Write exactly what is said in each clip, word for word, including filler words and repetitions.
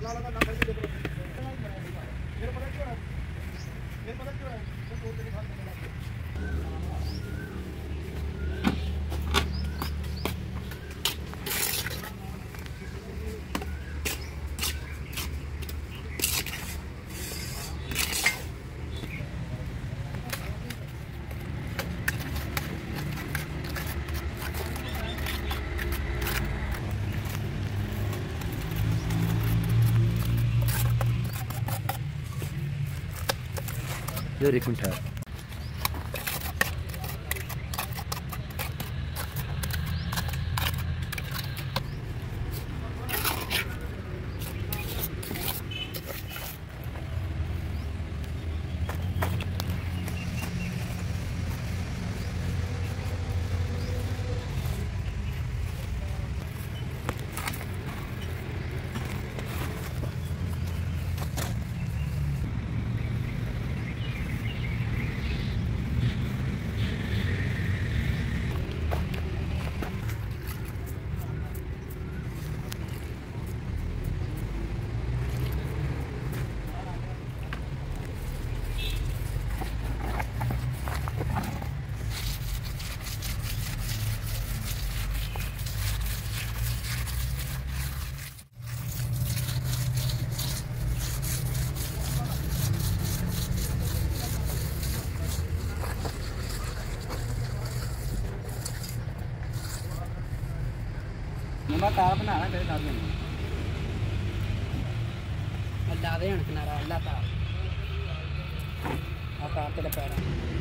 Very good. Number तार बनाना तेरे साथ में अल्लाह दे हन किनारा अल्लाह तार आ तार तेरे पैर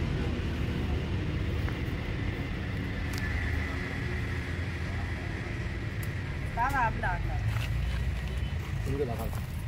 तार आप डालता इनके लगा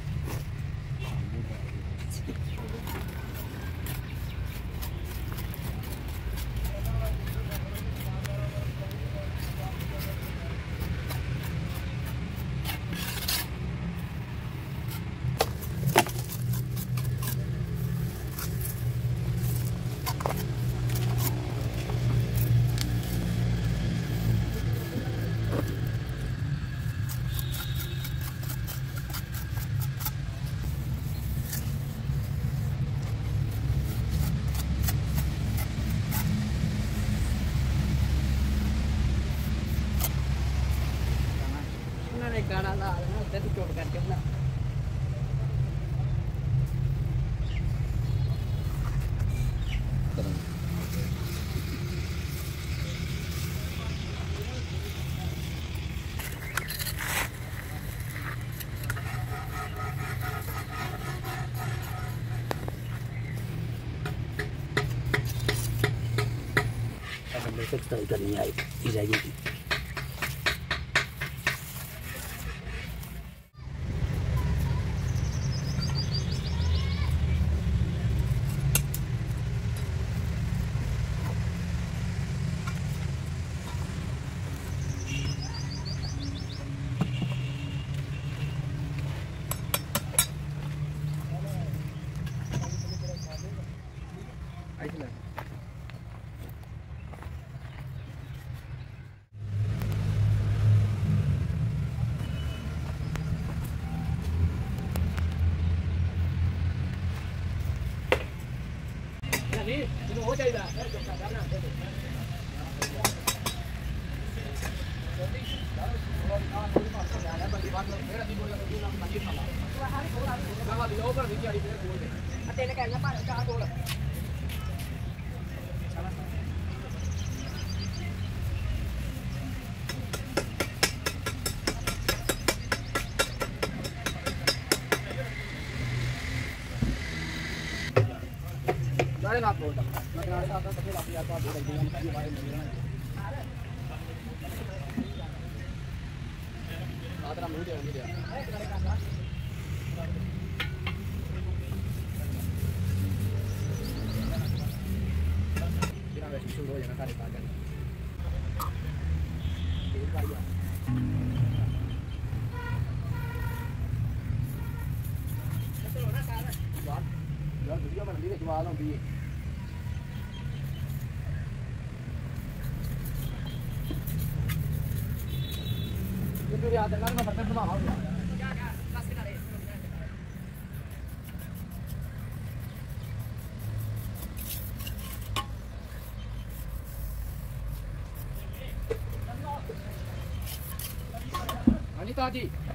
गाना ला देना उधर तो चोट करके अपना कुछ करनी आई जाएगी हो जाएगा तेरे कहना पानी चाह दो सारे नाथ बोलता मैं किनारे आता तो फिर आप यार बात कर दूंगा मैं बाहर नहीं रहना आदरा मुझे दे मुझे बिना वैसे शुरू हो जाना सारे कागज तेल का यार चलो ना कागज यार यार वीडियो बना ली जवाब होंगी याद है ना मैं बर्तन बनावा क्या क्या बस किनारे पिताजी